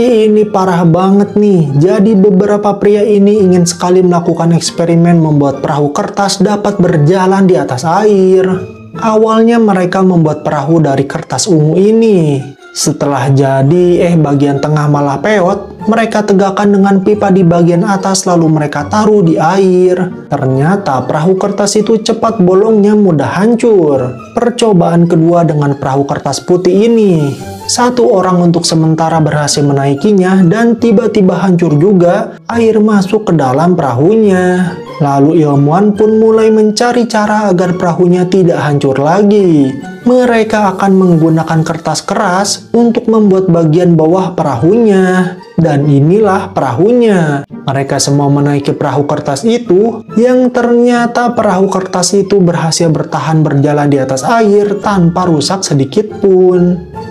Tapi ini parah banget nih. Jadi beberapa pria ini ingin sekali melakukan eksperimen membuat perahu kertas dapat berjalan di atas air. Awalnya mereka membuat perahu dari kertas ungu ini. Setelah jadi, bagian tengah malah peot. Mereka tegakkan dengan pipa di bagian atas lalu mereka taruh di air. Ternyata perahu kertas itu cepat bolongnya mudah hancur. Percobaan kedua dengan perahu kertas putih ini. Satu orang untuk sementara berhasil menaikinya dan tiba-tiba hancur juga, air masuk ke dalam perahunya. Lalu ilmuwan pun mulai mencari cara agar perahunya tidak hancur lagi. Mereka akan menggunakan kertas keras untuk membuat bagian bawah perahunya. Dan inilah perahunya. Mereka semua menaiki perahu kertas itu, yang ternyata perahu kertas itu berhasil bertahan berjalan di atas air tanpa rusak sedikit pun.